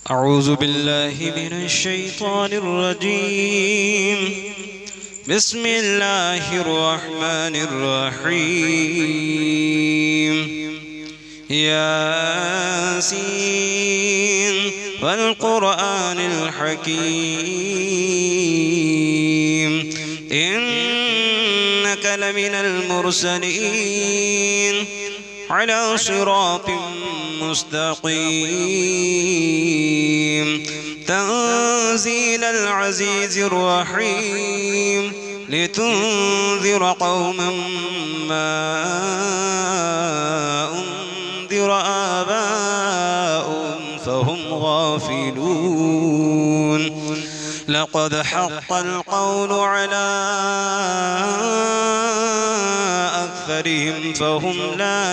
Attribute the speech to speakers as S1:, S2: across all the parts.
S1: أعوذ بالله من الشيطان الرجيم. بسم الله الرحمن الرحيم. ياسين والقرآن الحكيم إنك لمن المرسلين على صراط مستقيم تنزيل العزيز الرحيم لتنذر قوما ما أنذر آباؤهم فهم غافلون. لقد حق القول على أكثرهم فهم لا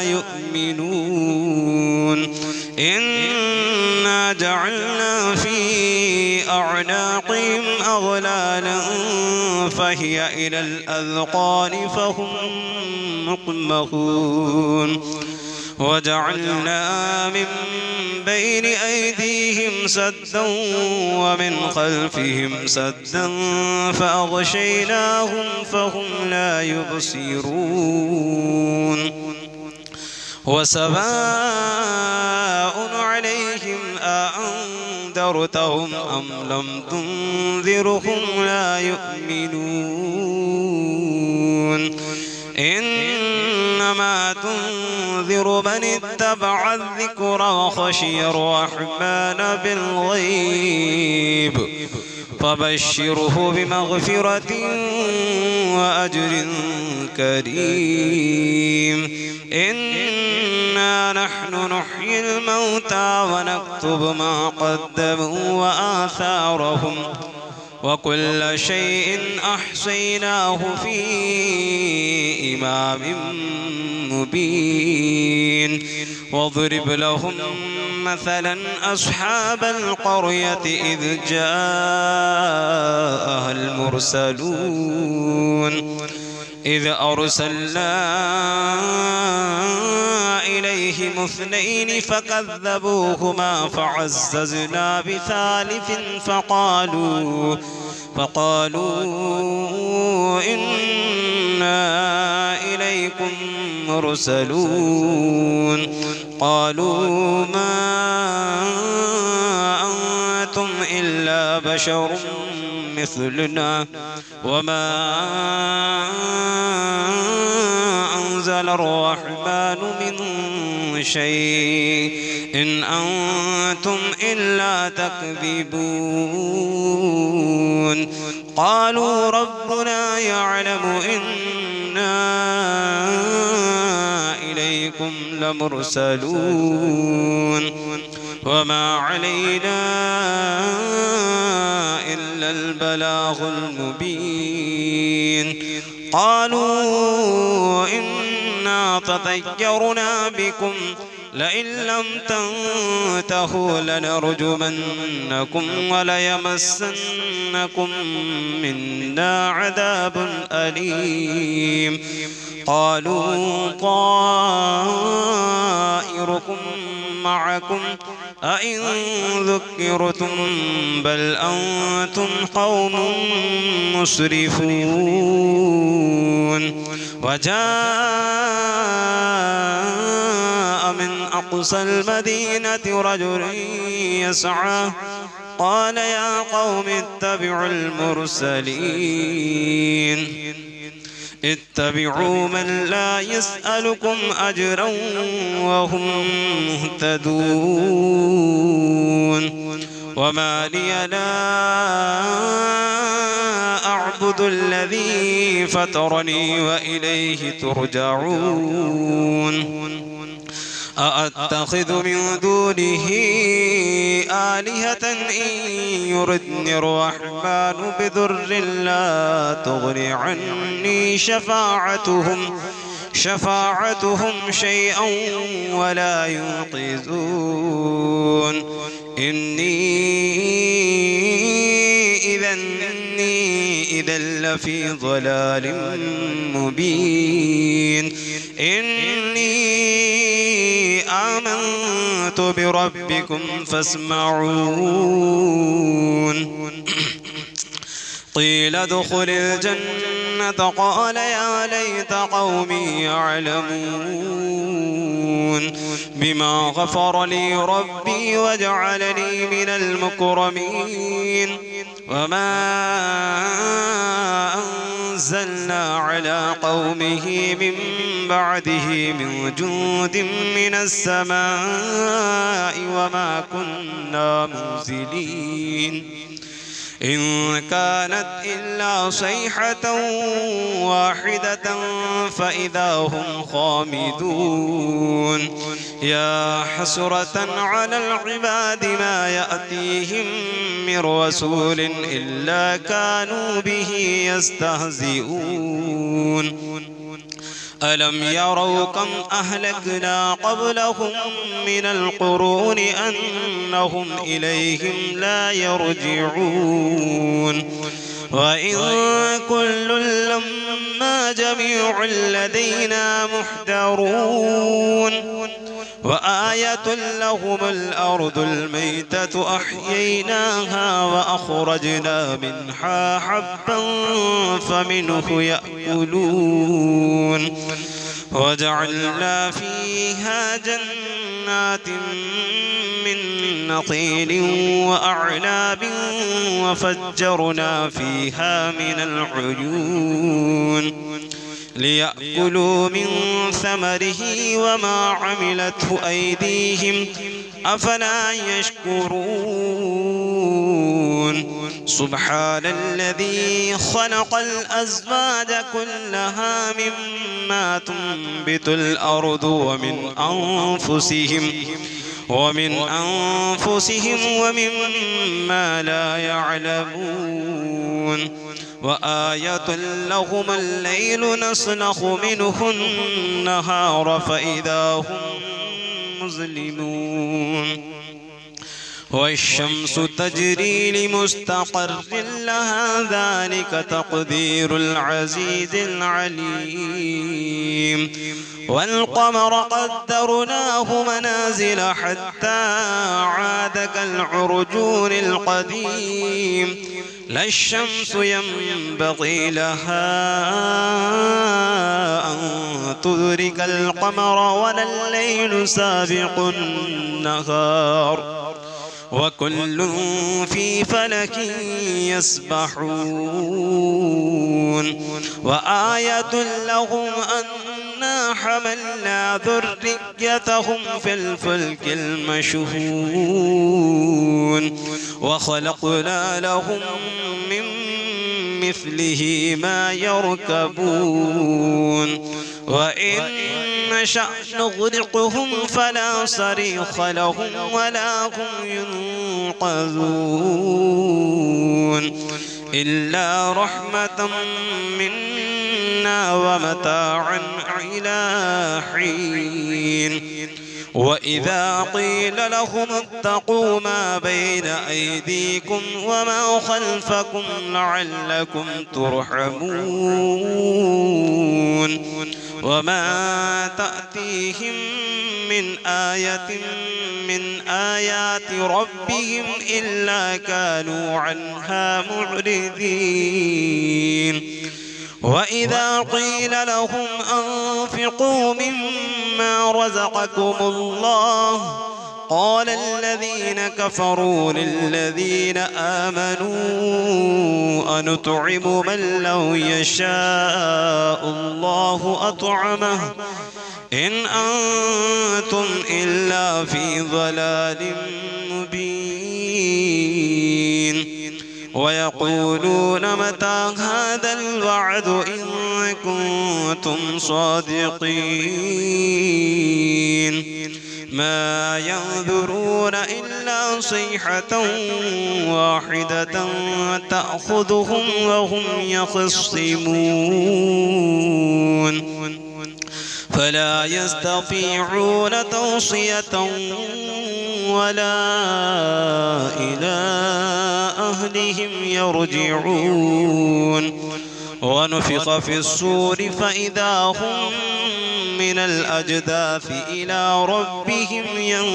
S1: يؤمنون. إنا جعلنا في أعناقهم أغلالا فهي إلى الأذقان فهم مقمحون. وجعلنا من بين أيديهم سدا ومن خلفهم سدا فأغشيناهم فهم لا يبصرون. وسواء عليهم أأنذرتهم أم لم تنذرهم لا يؤمنون. إنما تنذر من اتبع الذكر وخشي الرحمن بالغيب فبشره بمغفرة وأجر كريم. إنا نحن نحيي الموتى ونكتب ما قدموا وآثارهم وكل شيء أحصيناه في إمام مبين. واضرب لهم مثلا أصحاب القرية إذ جاءها المرسلون إذ أرسلنا إليهم اثنين فكذبوهما فعززنا بثالث فقالوا إنا إليكم مرسلون. قالوا ما أنتم إلا بشر مثلنا وما أنزل الرحمن من شيء إن أنتم إلا تكذبون. قالوا ربنا يعلم إنا إليكم لمرسلون وما علينا إلا البلاغ المبين. قالوا إنا تطيرنا بكم لئن لم تنتهوا لنرجمنكم وليمسنكم منا عذاب أليم. قالوا طائركم معكم أئن ذكرتم بل أنتم قوم مسرفون. وجاء من أقصى المدينة رجل يسعى قال يا قوم اتبعوا المرسلين اتبعوا من لا يسألكم أجرا وهم مهتدون. وما لي لا أعبد الذي فطرني وإليه ترجعون. أأتخذ من دونه آلهة إن يردني الرحمن بضر لا تغن عني شفاعتهم شيئا ولا ينقذون. إني إذا لفي ضلال مبين. إني آمنت بربكم فاسمعون قيل ادخل الجنة قال يا ليت قومي يعلمون بما غفر لي ربي وجعلني من المكرمين وما أنزلنا على قومه من بعده من جند من السماء وما كنا منزلين إن كانت إلا صيحة واحدة فإذا هم خامدون يا حسرة على العباد ما يأتيهم من رسول إلا كانوا به يستهزئون ألم يروا كم أهلكنا قبلهم من القرون أنهم إليهم لا يرجعون وإن كل لما جميع لدينا محضرون وآية لهم الأرض الميتة أحييناها وأخرجنا منها حبا فمنه يأكلون وجعلنا فيها جنات من نخيل وأعناب وفجرنا فيها من العيون ليأكلوا من ثمره وما عملته أيديهم أفلا يشكرون سبحان الذي خلق الأزواج كلها مما تنبت الأرض ومن أنفسهم ومما لا يعلمون وآية لهم الليل نسلخ منه النهار فإذا هم مظلمون والشمس تجري لمستقر لها ذلك تقدير العزيز العليم والقمر قدرناه منازل حتى عاد كالعرجون القديم لا الشمس ينبغي لها أن تدرك القمر ولا الليل سابق النهار وكل في فلك يسبحون وآية لهم أنا حملنا ذريتهم في الفلك المشحون وخلقنا لهم من مثله ما يركبون وإن نشأ نغرقهم فلا صريخ لهم ولا هم ينقذون إلا رحمة منا ومتاعا إلى حين وإذا قيل لهم اتقوا ما بين أيديكم وما خلفكم لعلكم ترحمون وما تأتيهم من آية من آيات ربهم إلا كانوا عنها معرضين وإذا قيل لهم أنفقوا مما رزقكم الله قال الذين كفروا للذين آمنوا أنطعم من لو يشاء الله أطعمه إن أنتم إلا في ضلال مبين ويقولون متى هذا الوعد إن كنتم صادقين ما ينظرون إلا صيحة واحدة تأخذهم وهم يخصمون فلا يستطيعون توصية ولا إلى أهلهم يرجعون ونفخ في الصور فإذا هم من الأجداث إلى ربهم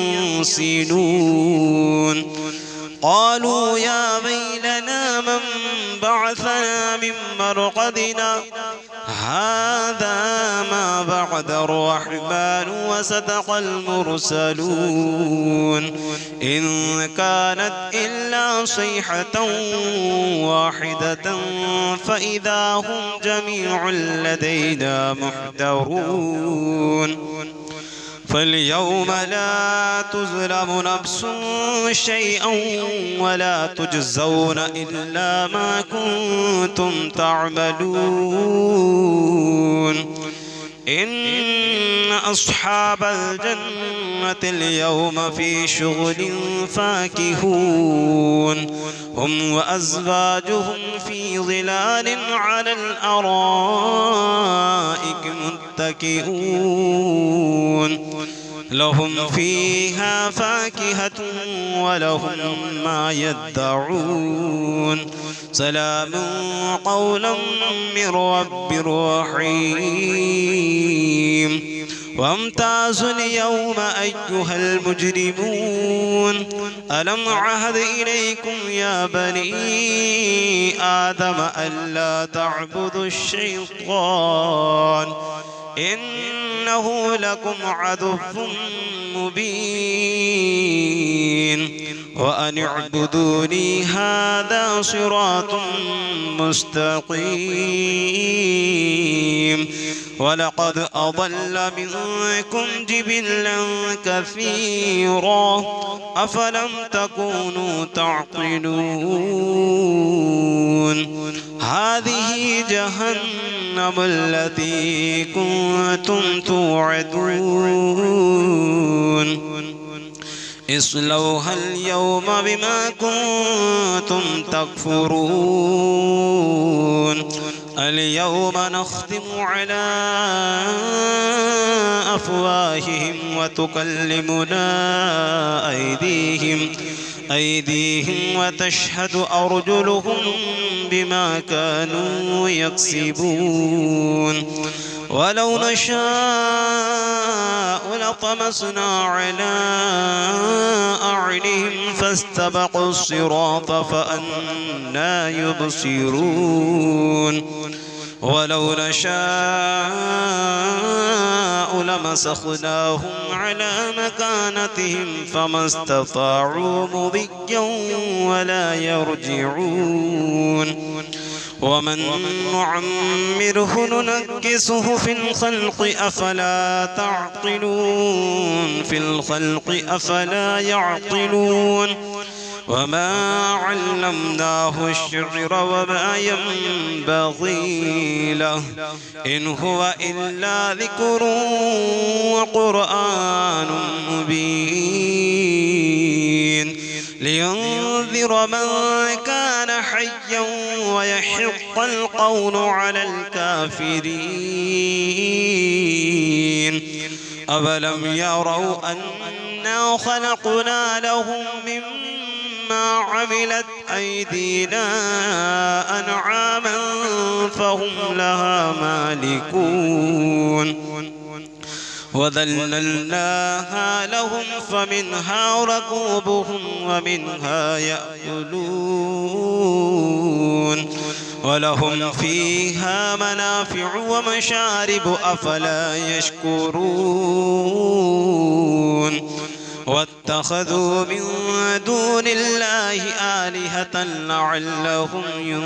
S1: ينسلون قالوا يا ويلنا من بعثنا من مرقدنا هذا ما بعد الرحمن وصدق المرسلون إن كانت إلا صيحة واحدة فإذا هم جميع لدينا محضرون فاليوم لا تظلم نفس شيئا ولا تجزون إلا ما كنتم تعملون إن أصحاب الجنة اليوم في شغل فاكهون هم وأزواجهم في ظلال على الأرائك متكئون لهم فيها فاكهة ولهم ما يدعون سلام قولا من رب رحيم وامتازوا اليوم أيها المجرمون ألم عهد إليكم يا بني آدم ألا تعبدوا الشيطان إنه لكم عدو مبين وأن اعبدوني هذا صراط مستقيم ولقد أضل منكم جبلا كثيرا أفلم تكونوا تعقلون هذه جهنم التي كنتم توعدون اصلوها اليوم بما كنتم تكفرون اليوم نختم على أفواههم وتكلمنا أيديهم وتشهد أرجلهم بما كانوا يكسبون ولو نشاء لطمسنا على أعينهم فاستبقوا الصراط فأنى يبصرون ولو نشاء لمسخناهم على مكانتهم فما استطاعوا مضيا ولا يرجعون ومن نعمره ننكسه في الخلق أفلا تعقلون في الخلق أفلا يعقلون وما علمناه الشعر وما ينبغي له إن هو إلا ذكر وقرآن مبين لينذر من كان حيا ويحق القول على الكافرين أولم يروا أنا خلقنا لهم مما عملت أيدينا أنعاما فهم لها مالكون وذللناها لهم فمنها ركوبهم ومنها يأكلون ولهم فيها منافع ومشارب أفلا يشكرون واتخذوا من دون الله آلهة لعلهم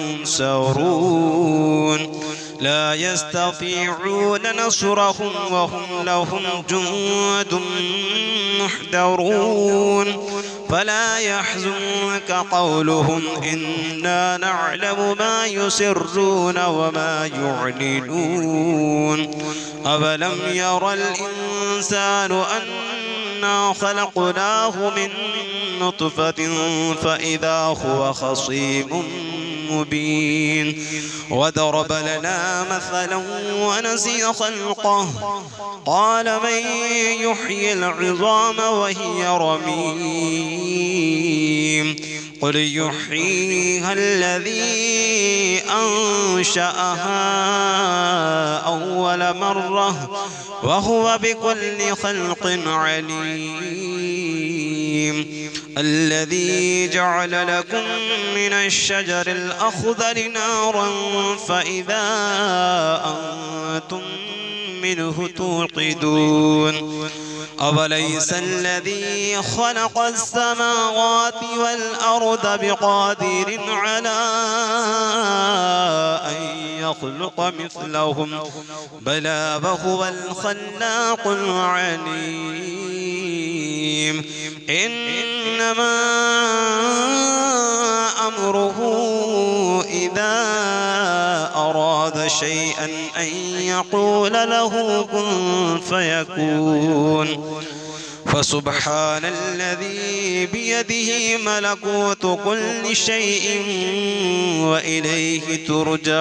S1: ينصرون لا يستطيعون نصرهم وهم لهم جند محضرون فلا يحزنك قولهم إنا نعلم ما يسرون وما يعلنون أولم ير الإنسان أنا خلقناه من نطفة فإذا هو خصيم مبين وضرب لنا مثلا ونسي خلقه قال من يحيي العظام وهي رميم قل يحييها الذي أنشأها أول مرة وهو بكل خلق عليم الذي جعل لكم من الشجر الأخضر نارا فإذا أنتم منه توقدون أوليس الذي خلق السماوات والأرض بقادر على أن يخلق مثلهم بلى وهو الخلاق العليم إنما أمره إذا أراد شيئا أن يقول له كن فيكون فسبحان الذي بيده ملكوت كل شيء وإليه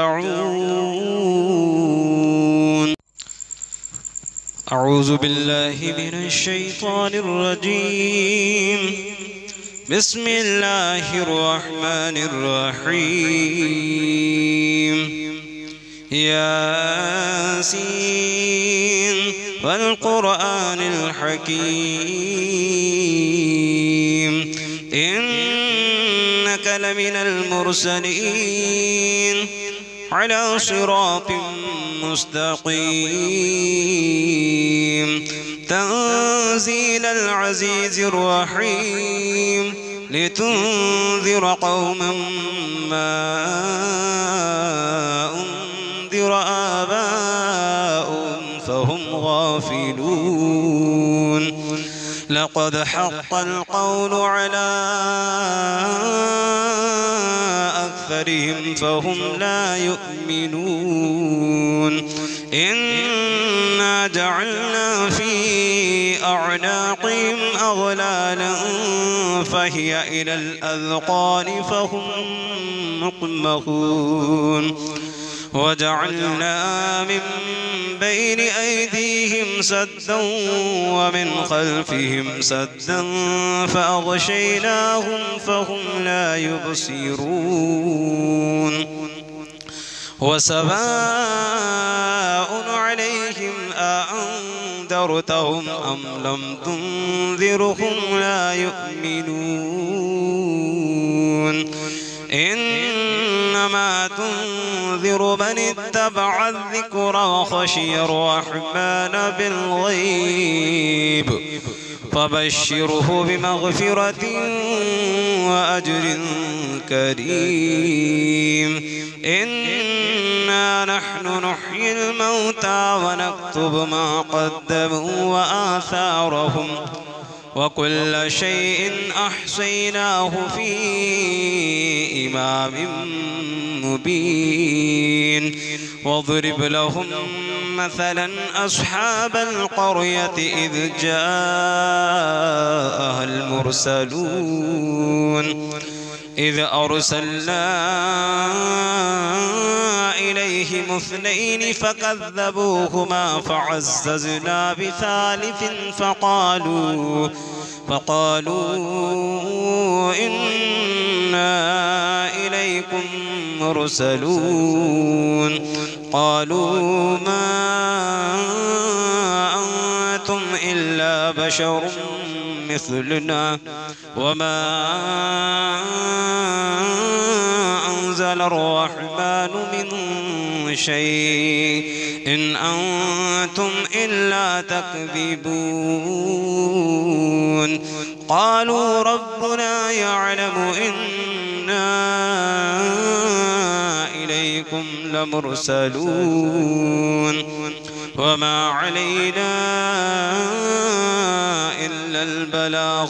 S1: ترجعون. أعوذ بالله من الشيطان الرجيم. بسم الله الرحمن الرحيم. ياسين والقرآن الحكيم إنك لمن المرسلين على صراط مستقيم تنزيل العزيز الرحيم لتنذر قوما ما أنذر آباؤهم فهم غافلون لقد حق القول على أكثرهم فهم لا يؤمنون إنا جعلنا في أعناقهم أغلالا فهي إلى الأذقان فهم مقمحون وجعلنا من بين أيديهم سدا ومن خلفهم سدا فأغشيناهم فهم لا يبصرون وسواء عليهم أأنذرتهم أم لم تنذرهم لا يؤمنون إنما تنذر من اتبع الذكر وخشي الرحمن بالغيب فبشره بمغفرة وأجر كريم إنا نحن نحيي الموتى ونكتب ما قدموا وآثارهم وكل شيء أحصيناه في إمام مبين واضرب لهم مثلا أصحاب القرية إذ جاءها المرسلون إذ أرسلنا إليهم اثنين فكذبوهما فعززنا بثالث فقالوا إنا إليكم مرسلون قالوا ما أنتم إلا بشر مثلنا وما أنزل الرحمن من شيء إن أنتم إلا تكذبون قالوا ربنا يعلم إنا إليكم لمرسلون وما علينا إلا البلاغ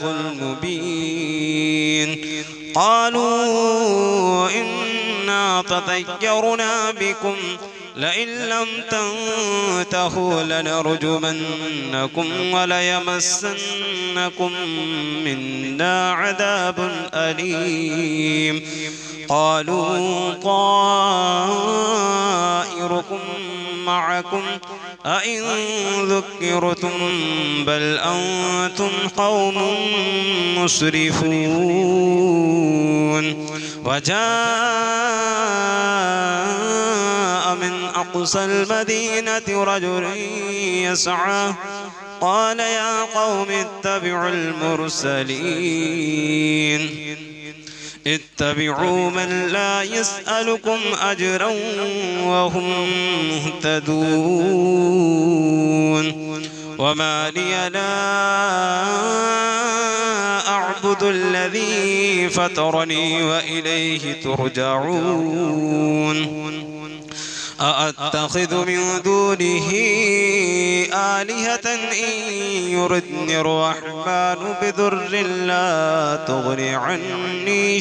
S1: المبين قالوا إنا تطيرنا بكم لئن لم تنتهوا لنرجمنكم وليمسنكم منا عذاب أليم قالوا طائركم معكم أئن ذكرتم بل أنتم قوم مسرفون وجاء من أقصى المدينة رجل يسعى قال يا قوم اتبعوا المرسلين اتبعوا من لا يسألكم أجرا وهم مهتدون وما لي لا أعبد الذي فطرني وإليه ترجعون أأتخذ من دونه آلهة إن يردني الرحمن بضر لا تغن عني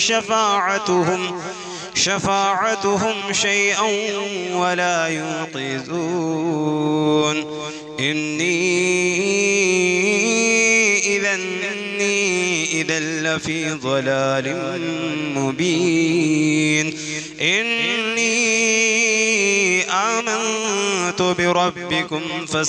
S1: شفاعتهم شيئا ولا ينقذون إني إذا لفي ضلال مبين إني آمنت بربكم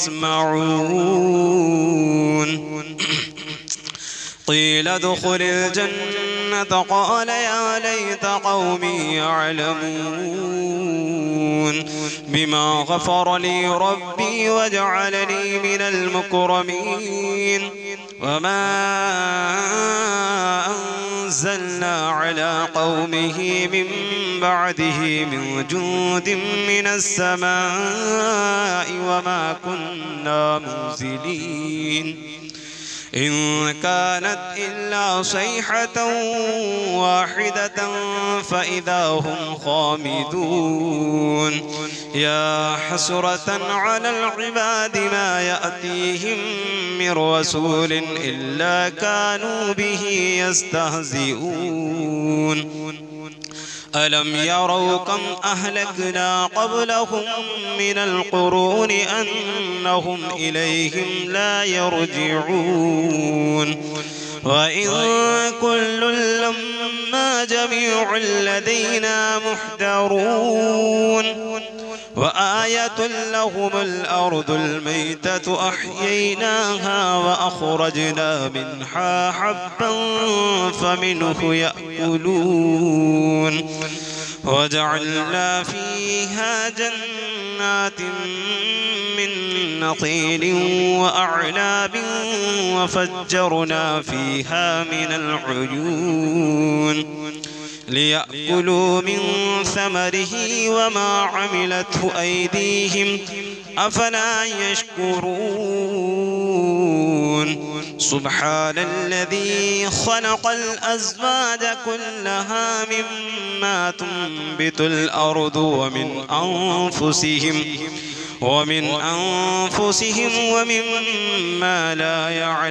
S1: فاسمعون قيل ادخل الجنة قال يا ليت قومي يعلمون بما غفر لي ربي وجعلني من المكرمين وما أنزلنا على قومه من بعده من جند من السماء وما كنا منزلين إن كانت إلا صيحة واحدة فإذا هم خامدون يا حسرة على العباد ما يأتيهم من رسول إلا كانوا به يستهزئون ألم يروا كم أهلكنا قبلهم من القرون أنهم إليهم لا يرجعون وإن كل لما جميع لدينا محضرون وآية لهم الأرض الميتة أحييناها وأخرجنا منها حبا فمنه يأكلون وجعلنا فيها جنات من نخيل وأعناب وفجرنا فيها من العيون ليأكلوا من ثمره وما عملته أيديهم أفلا يشكرون سبحان الذي خلق الأزواج كلها مما تنبت الأرض ومن أنفسهم ومما لا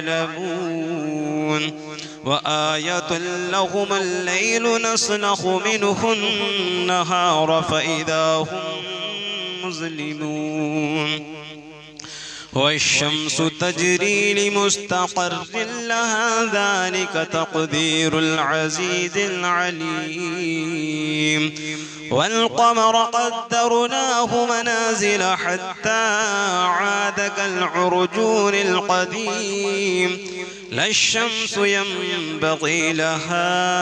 S1: يعلمون وآية لهم الليل نسلخ منه النهار فإذا هم مظلمون والشمس تجري لمستقر لها ذلك تقدير العزيز العليم والقمر قدرناه منازل حتى عاد كالعرجون القديم لا الشمس ينبغي لها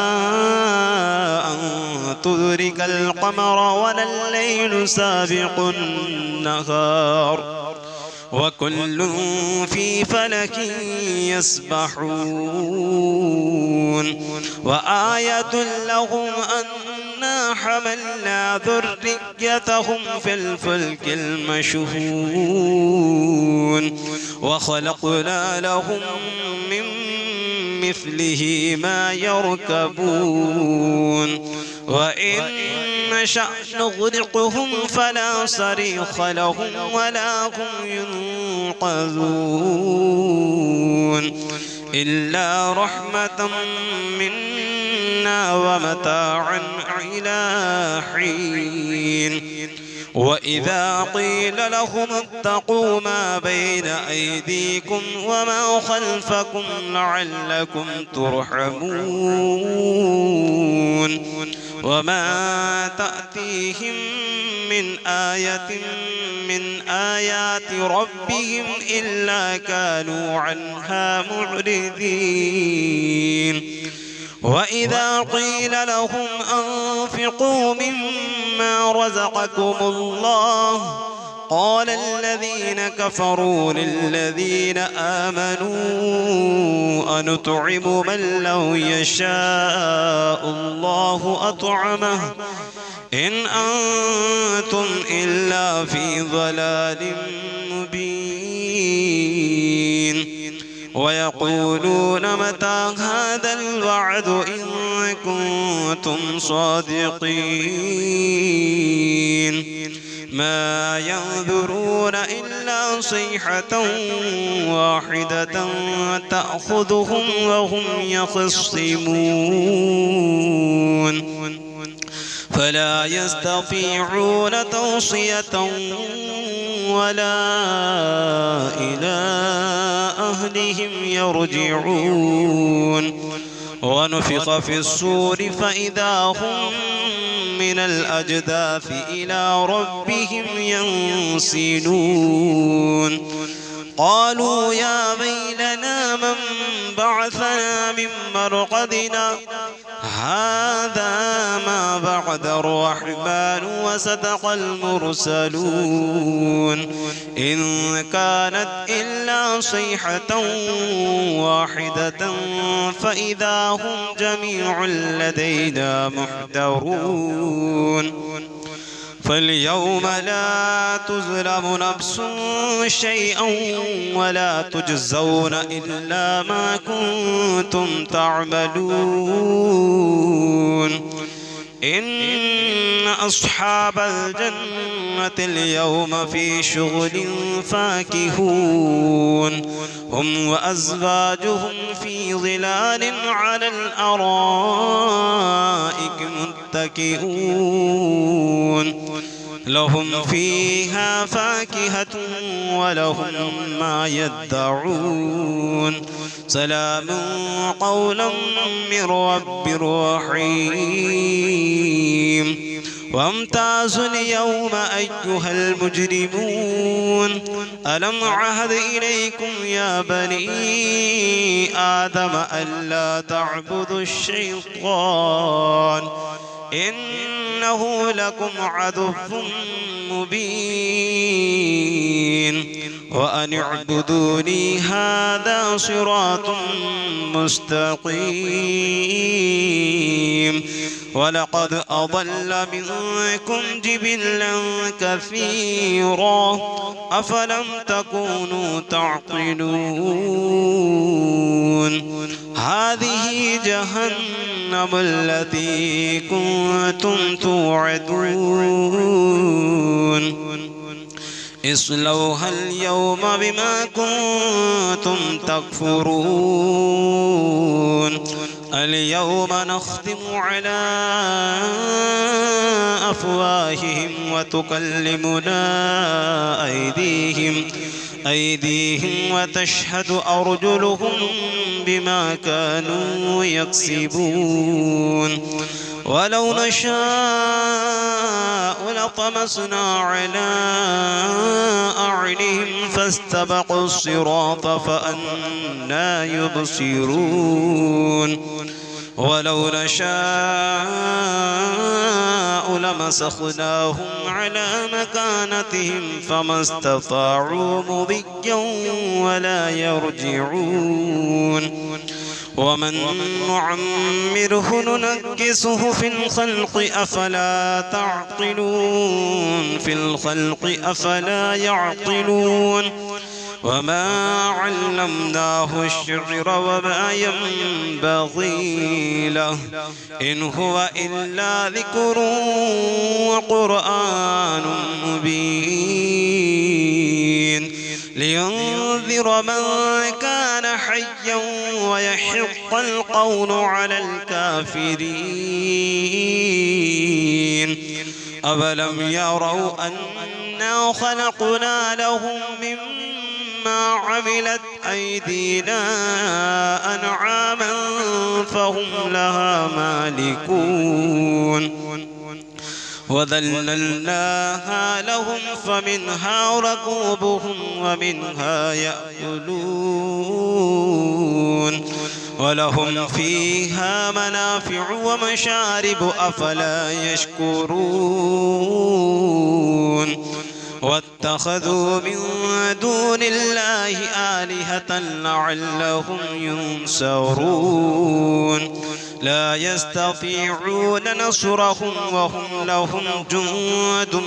S1: أن تدرك القمر ولا الليل سابق النهار وكل في فلك يسبحون وآية لهم أنا حملنا ذريتهم في الفلك المشحون وخلقنا لهم من مثله ما يركبون وإن نشأ نغرقهم فلا صريخ لهم ولا هم ينقذون إلا رحمة منا ومتاعا إلى حين وإذا قيل لهم اتقوا ما بين أيديكم وما خلفكم لعلكم ترحمون وما تأتيهم من آية من آيات ربهم إلا كانوا عنها معرضين وإذا قيل لهم أنفقوا مما رزقكم الله قال الذين كفروا للذين آمنوا أنطعم من لو يشاء الله أطعمه إن أنتم إلا في ضلال مبين ويقولون متى هذا الوعد إن كنتم صادقين ما ينظرون إلا صيحة واحدة تأخذهم وهم يخصمون فلا يستطيعون توصية ولا إلى أهلهم يرجعون ونفخ في الصور فإذا هم من الأجداث إلى ربهم ينسلون قالوا يا ويلنا من بعثنا من مرقدنا هذا ما بعد الرحمن وصدق المرسلون إن كانت إلا صيحة واحدة فإذا هم جميع لدينا محضرون فاليوم لا تظلم نفس شيئا ولا تجزون إلا ما كنتم تعملون إن أصحاب الجنة اليوم في شغل فاكهون هم وأزواجهم في ظلال على الأرائك متكئون لهم فيها فاكهة ولهم ما يدعون سلام قولا من رب رحيم وامتازوا اليوم أيها المجرمون ألم عهد إليكم يا بني آدم ألا تعبدوا الشيطان إنه لكم عدو مبين وأن اعبدوني هذا صراط مستقيم ولقد أضل منكم جبلا كثيرا أفلم تكونوا تعقلون هذه جهنم التي كنتم توعدون اصلوها اليوم بما كنتم تكفرون اليوم نختم على أفواههم وتكلمنا أيديهم وتشهد أرجلهم بما كانوا يكسبون ولو نشاء لطمسنا على أعينهم فاستبقوا الصراط فأنى يبصرون ولو نشاء لمسخناهم على مكانتهم فما استطاعوا مضيا ولا يرجعون ومن نعمره ننكسه في الخلق أفلا أفلا يعقلون وما علمناه الشعر وما ينبغي له إن هو إلا ذكر وقرآن مبين لينذر من كان حيا ويحق القول على الكافرين أولم يروا أنا خلقنا لهم مما عملت أيدينا أنعاما فهم لها مالكون وذللناها لهم فمنها ركوبهم ومنها يأكلون ولهم فيها منافع ومشارب أفلا يشكرون واتخذوا من دون الله آلهة لعلهم ينصرون لا يستطيعون نصرهم وهم لهم جند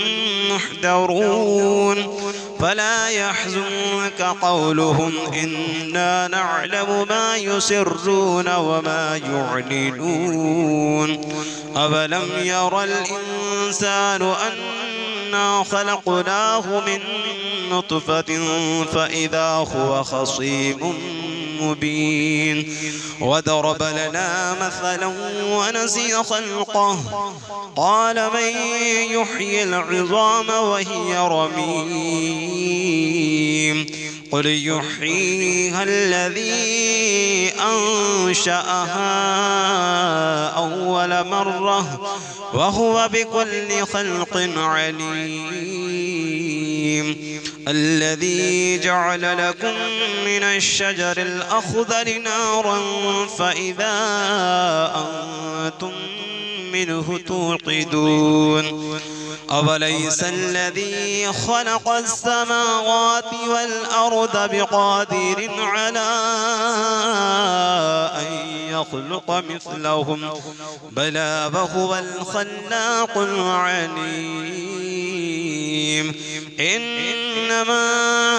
S1: محضرون فلا يحزنك قولهم إنا نعلم ما يسرون وما يعلنون أولم ير الإنسان أنا خلقناه من نطفة فإذا هو خصيم مبين وضرب لنا مثلا ونسي خلقه قال من يحيي العظام وهي رميم قل يحييها الذي أنشأها أول مرة وهو بكل خلق عليم الذي جعل لكم من الشجر الأخضر نارا فإذا أنتم منه توقدون أوليس الذي خلق السماوات والأرض بقادر على أن يخلق مثلهم بلى وهو الخلاق العليم إنما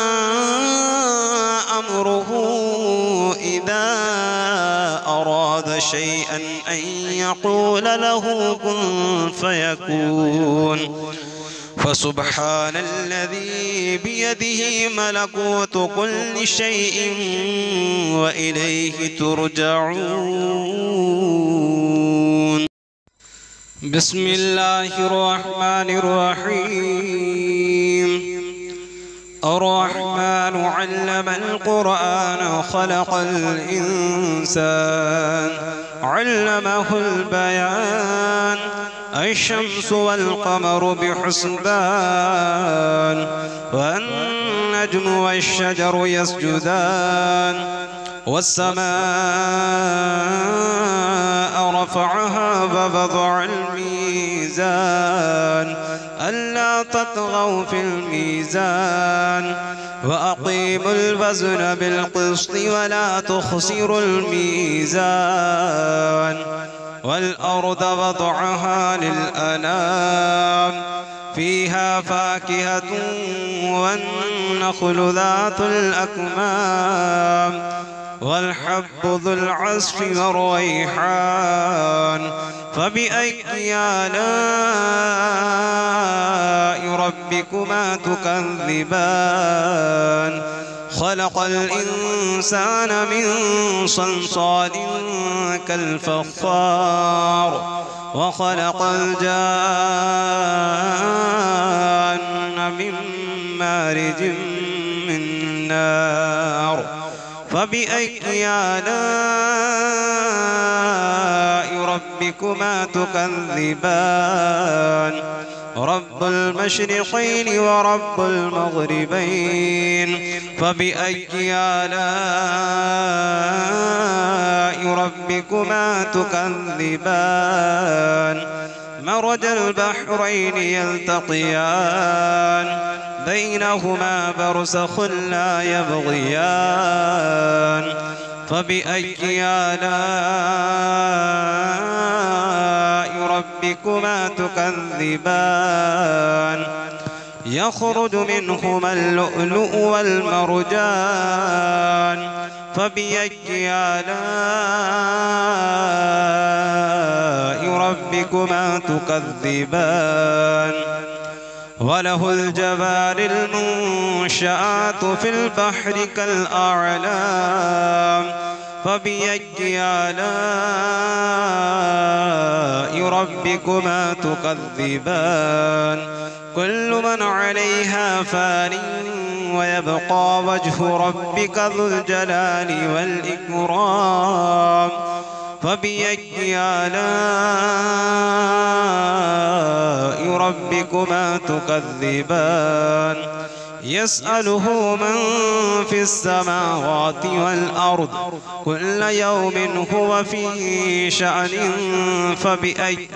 S1: أمره إذا أراد شيئا أن يقول له كن فيكون فسبحان الذي بيده ملكوت كل شيء وإليه ترجعون بسم الله الرحمن الرحيم الرحمن علم القرآن خلق الإنسان علمه البيان الشمس والقمر بحسبان والنجم والشجر يسجدان والسماء رفعها ووضع الميزان ألا تطغوا في الميزان وأقيموا الوزن بالقسط ولا تخسروا الميزان والأرض وضعها للأنام فيها فاكهة والنخل ذات الأكمام والحب ذو العصف والريحان فبأي آلاء ربكما تكذبان خلق الإنسان من صلصال كالفخار وخلق الجان من مارج من نار فبأي آلاء ربكما تكذبان رب المشرقين ورب المغربين فبأي آلاء ربكما تكذبان مرج البحرين يلتقيان بينهما برزخ لا يبغيان فبأي آلاء ربكما تكذبان يخرج منهما اللؤلؤ والمرجان فبأي آلاء ربكما تكذبان وله الجبال المنشآت في البحر كالأعلام فبأي آلاء ربكما تكذبان كل من عليها فان ويبقى وجه ربك ذو الجلال والإكرام فبأي آلاء ربكما تكذبان يسأله من في السماوات والأرض كل يوم هو في شأن فبأي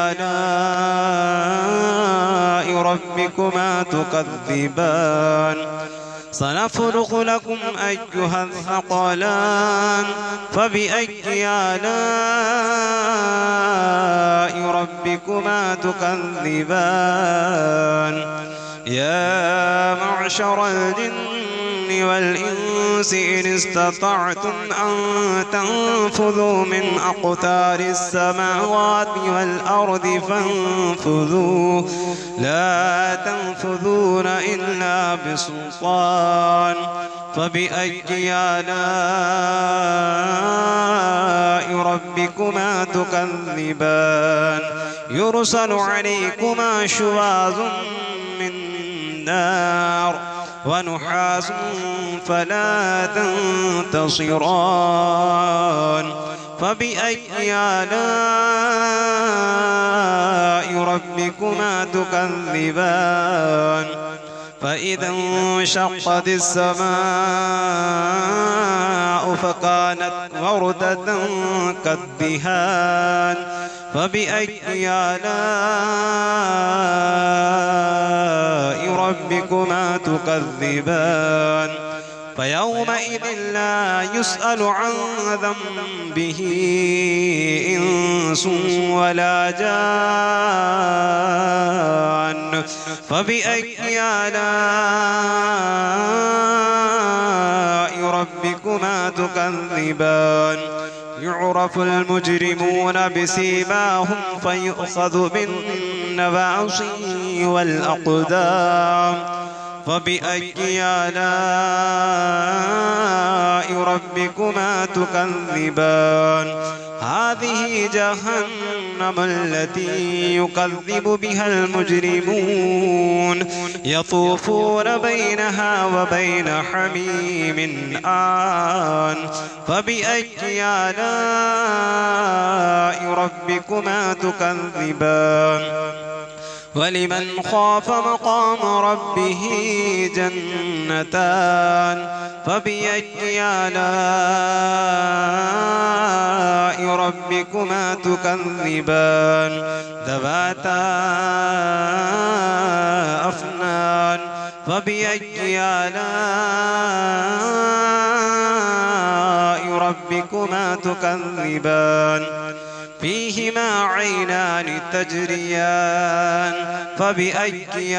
S1: آلاء ربكما تكذبان سنفرغ لكم أيها الثقلان فبأي آلاء ربكما تكذبان يا معشر الجن والإنس إن استطعتم أن تنفذوا من أقطار السماوات والأرض فانفذوا لا تنفذون إلا بسلطان فبأي آلاء ربكما تكذبان يرسل عليكما شواظ من نار ونحاس فلا تنتصران فبأي آلاء ربكما تكذبان فإذا انشقت السماء فكانت وردة كالدهان فبأي آلاء ربكما تكذبان فيومئذ لا يسأل عن ذنبه إنس ولا جان فبأي آلاء ربكما تكذبان يعرف المجرمون بسيماهم فيؤخذ بالنواصي والأقدام فبأي آلاء ربكما تكذبان هذه جهنم التي يكذب بها المجرمون يطوفون بينها وبين حميم آن فبأي آلاء ربكما تكذبان ولمن خاف مقام ربه جنتان فبأي آلاء ربكما تكذبان ذواتا أفنان فبأي آلاء ربكما تكذبان فيهما عينان تجريان فبأي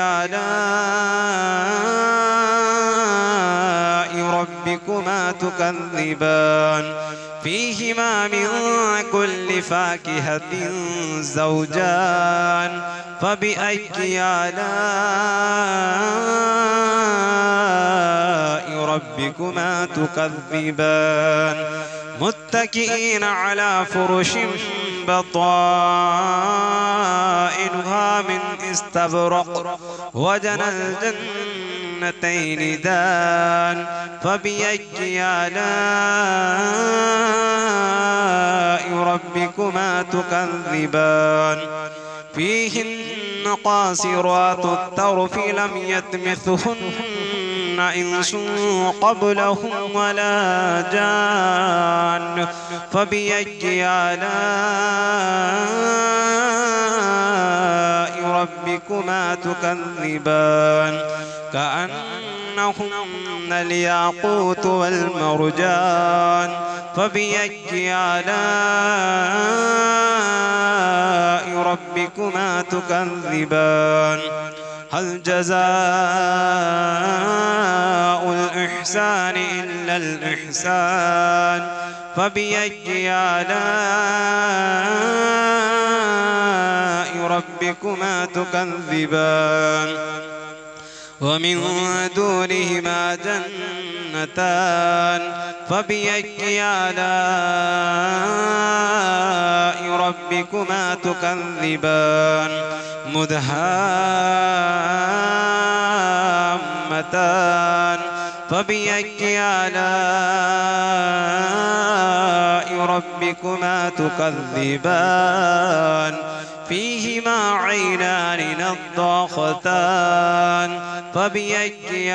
S1: آلاء ربكما تكذبان فيهما من كل فاكهة زوجان فبأي آلاء ربكما تكذبان متكئين على فرش بطائنها من استبرق وجنى الجنتين دان فبأي آلاء ربكما تكذبان فيهن قاصرات الطرف لم يطمثهن إنس قبلهم ولا جان فبأي آلاء ربكما تكذبان كأنهن الياقوت والمرجان فبأي آلاء ربكما تكذبان هل جزاء الإحسان إلا الإحسان فبأي آلاء ربكما تكذبان ومن دونهما جنتان فبأي آلاء ربكما تكذبان مدهامتان فبأي آلاء ربكما تكذبان فيهما عينان نضاختان فبأي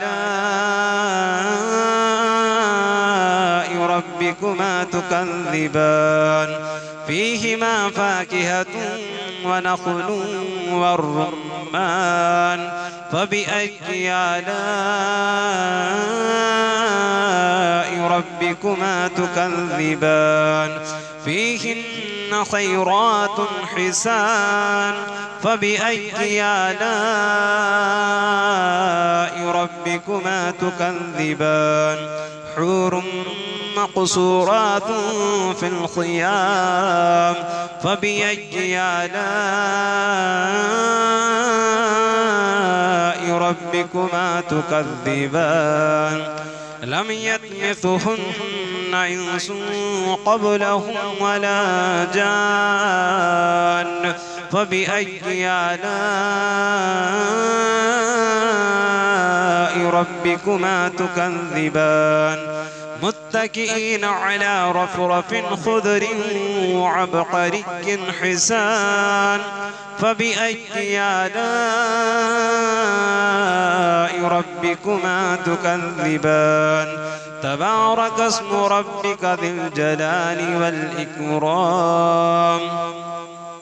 S1: آلاء ربكما تكذبان فيهما فاكهة ونخل والرمان فبأي آلاء ربكما تكذبان فيهن خيرات حسان فبأي آلاء ربكما تكذبان حور مقصورات في الخيام فبأي آلاء ربكما تكذبان لم يطمثهن إنس قبلهم ولا جان فبأي آلاء ربكما تكذبان متكئين على رفرف خضر وعبقري حسان فبأي آلاء ربكما تكذبان تبارك اسم ربك ذي الجلال والإكرام